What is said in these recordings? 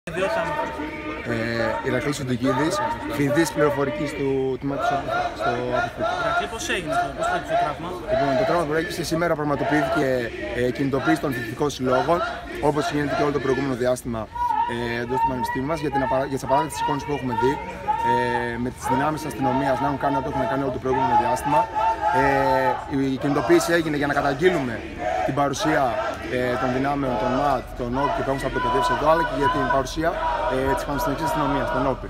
Ηρακλής Οντουκίδης, φοιτητής πληροφορικής του τμήματος στο Αποφύτου. Ηρακλή, πώς έγινε αυτό, πώς έγινε το τραύμα? Λοιπόν, το τραύμα προέκυψε σήμερα, πραγματοποιήθηκε κινητοποίηση των φοιτητικών συλλόγων, όπως γίνεται και όλο το προηγούμενο διάστημα εντός του Πανεπιστήμιου μας, για τις απαράδεκτες εικόνες που έχουμε δει, με τις δυνάμεις της αστυνομίας να έχουν κάνει ό,τι έχουν κάνει όλο το προηγούμενο διάστημα. Η κινητοποίηση έγινε για να καταγγείλουμε την παρουσία των δυνάμεων, των ΜΑΤ, των ΟΠ και των αυτοπαιδεύσεων εδώ, αλλά και για την παρουσία της Πανεπιστημιακής Αστυνομίας, των ΟΠ.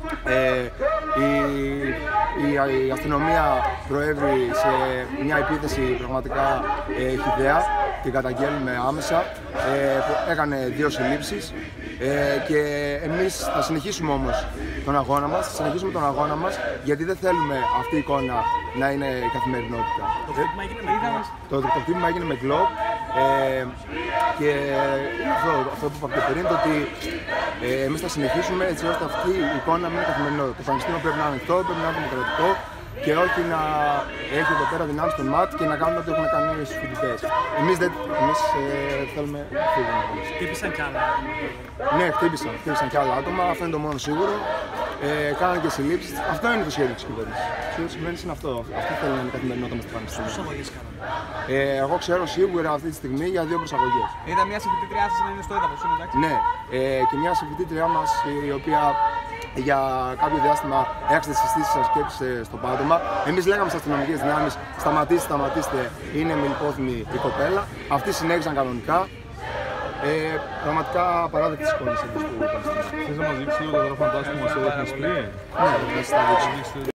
Η αστυνομία προέβη σε μια επίθεση πραγματικά χυδαία, την καταγγέλνουμε άμεσα, που έκανε 2 συλλήψεις και εμείς θα συνεχίσουμε όμως τον αγώνα μας, γιατί δεν θέλουμε αυτή η εικόνα να είναι καθημερινότητα. Το χτύπημα έγινε με γκλόπ και αυτό που είπα πιο πριν, το ότι εμείς θα συνεχίσουμε έτσι ώστε αυτή η εικόνα να μην είναι καθημερινότητα. Το Πανεπιστήμιο πρέπει να είναι ανοιχτό, πρέπει να είναι δημοκρατικό και όχι να έχει εδώ πέρα δυνάμεις των ΜΑΤ και να κάνουν ό,τι έχουν κάνει στους φοιτητές. Εμείς θέλουμε να φύγουμε. Χτύπησαν κι άλλα άτομα? Ναι, χτύπησαν κι άλλα άτομα, αυτό είναι το μόνο σίγουρο. Κάνανε και συλλήψεις. Αυτό είναι το σχέδιο της κυβέρνησης. Το σχέδιο της κυβέρνησης είναι αυτό. Αυτό θέλει να είναι καθημερινότητα μες στο Πανεπιστήμιο. Πόσες αγωγές κάνανε? Εγώ ξέρω σίγουρα αυτή τη στιγμή για 2 προσαγωγές. Είδα μια συμφοιτήτριά σας να είναι στο έδαφος, είναι εντάξει? Ναι, και μια συμφοιτήτριά μας η οποία για κάποιο διάστημα έχασε τις συστήσεις σας σκέψη στο πάτωμα. Εμείς λέγαμε στις αστυνομικές δυνάμεις σταματήστε, είναι μιλπόθυμη η κοπέλα. Αυτοί συνέχισαν κανονικά. Πραγματικά απαράδεκτες εικόνες εντός του Πανεπιστημίου. Θες να μας δείξεις λίγο το φαντάσμα που μας έδειχνες πριν? Ναι, θα σας τα δείξω.